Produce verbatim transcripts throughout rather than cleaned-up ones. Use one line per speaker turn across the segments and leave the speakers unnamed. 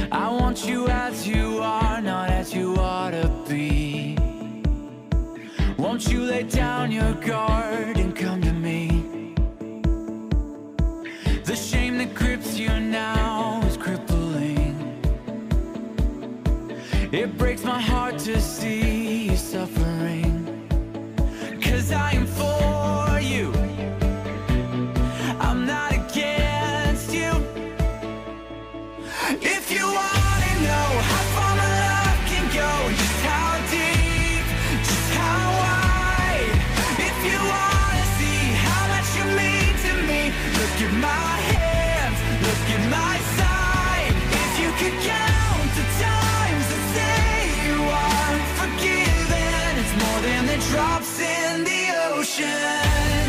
I want you as you are, not as you ought to be. Won't you lay down your guard and come to me? The shame that grips you now is crippling. It breaks my heart to see you suffering. 'Cause I am for you, I'm not against you. If you wanna know how far my love can go, just how deep, just how wide. If you wanna see how much you mean to me, look at my hands, look at my side. If you could count the times that say you are forgiven, it's more than the drops in the ocean.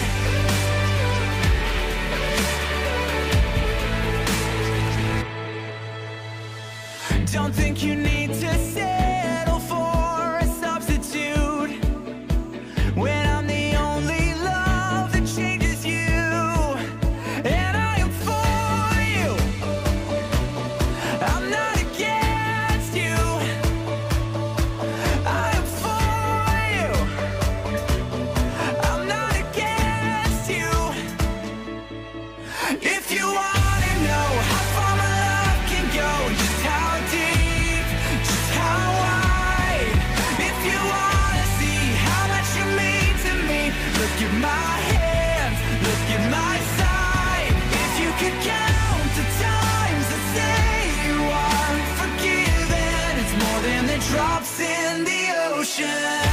Don't think you need to settle for a substitute when I'm the only love that changes you. And I am for you, I'm not against you. I am for you, I'm not against you. If you wanna know how far my love can go, just how deep, just how wide. If you wanna see how much you mean to me, look at my hands, look at my side. If you could count the times that say you are forgiven, it's more than the drops in the ocean.